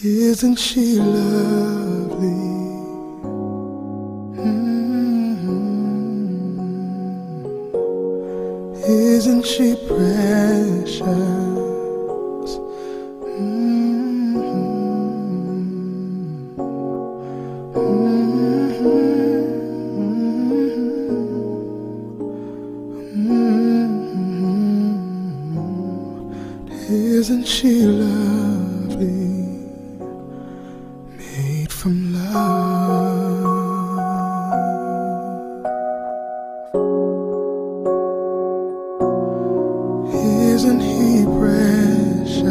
Isn't she lovely? Isn't she precious? Isn't she lovely? Made from love. Isn't he precious?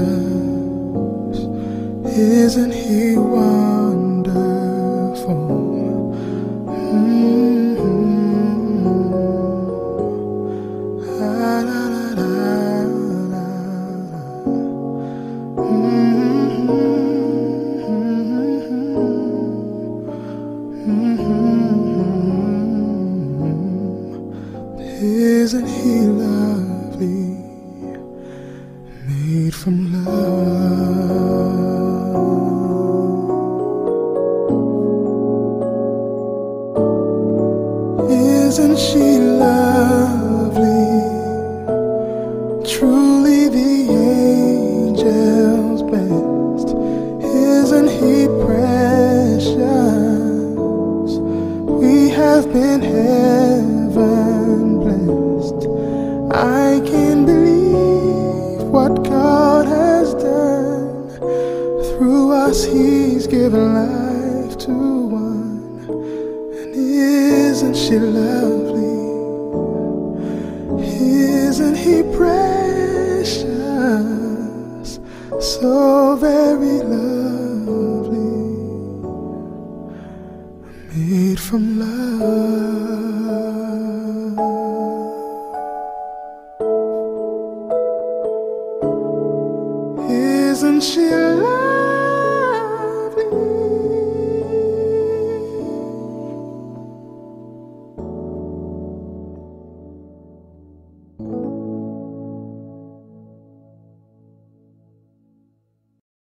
Isn't he wonderful? Isn't he lovely? Made from love. Isn't she lovely? Truly the angel's best. Isn't he precious? We have been heaven blessed. I can believe what God has done. Through us He's given life to one. And isn't she lovely? Isn't he precious? So very lovely. Made from love.